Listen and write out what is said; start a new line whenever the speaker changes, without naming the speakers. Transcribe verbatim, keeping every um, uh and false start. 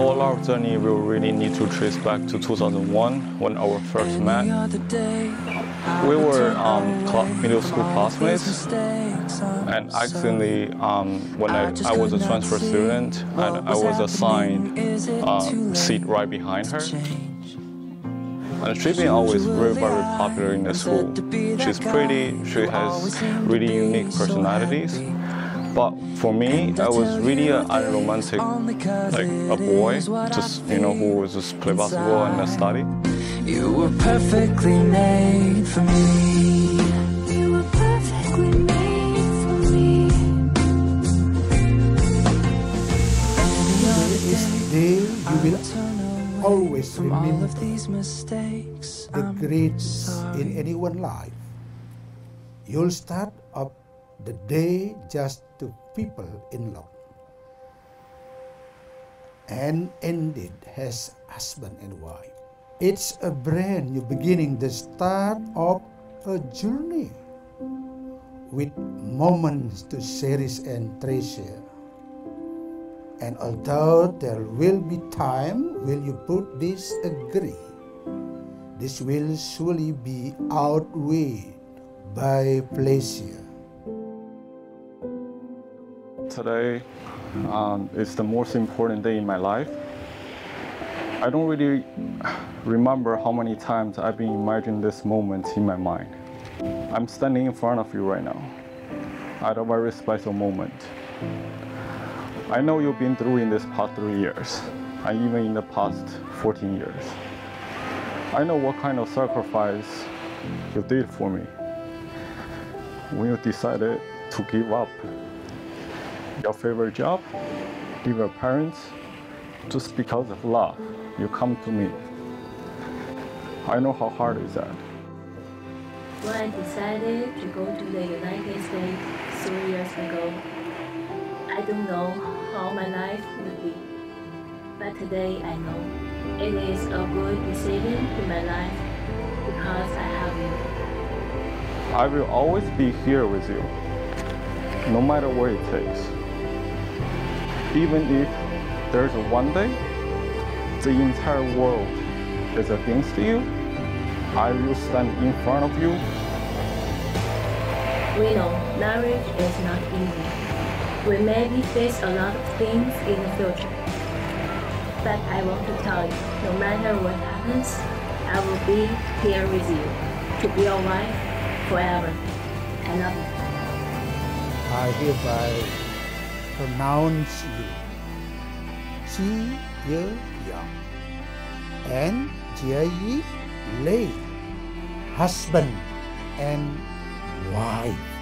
all our journey, we really need to trace back to two thousand one when our first met. We were um, middle school classmates, and actually, um, when I, I was a transfer student, and I was assigned a seat right behind her. And she's been always very, very popular in the school. She's pretty, she has really unique personalities. But for me, I was really an unromantic, like a boy, just, you know, who was just play basketball and study.
You were perfectly made for me. You were perfectly made for me.
Today is the day you will always remember the greats in anyone's life. You'll start up the day just to people in love, and ended as husband and wife. It's a brand new beginning, the start of a journey with moments to cherish and treasure. And although there will be time, will you put this agree? This will surely be outweighed by pleasure.
Today um, is the most important day in my life. I don't really remember how many times I've been imagining this moment in my mind. I'm standing in front of you right now at a very special moment. I know you've been through in this past three years, and even in the past fourteen years. I know what kind of sacrifice you did for me when you decided to give up your favorite job, leave your parents, just because of love. You come to me. I know how hard is that.
When I decided to go to the United States three years ago, I don't know how my life would be. But today I know it is a good decision in my life because I have you.
I will always be here with you, no matter what it takes. Even if there's a one day the entire world is against you, I will stand in front of you.
We know marriage is not easy. We maybe face a lot of things in the future. But I want to tell you, no matter what happens, I will be here with you to be your wife forever. I love you.
I hereby pronounce you Chi Ye Yang and Jia Yi Lei, husband and wife.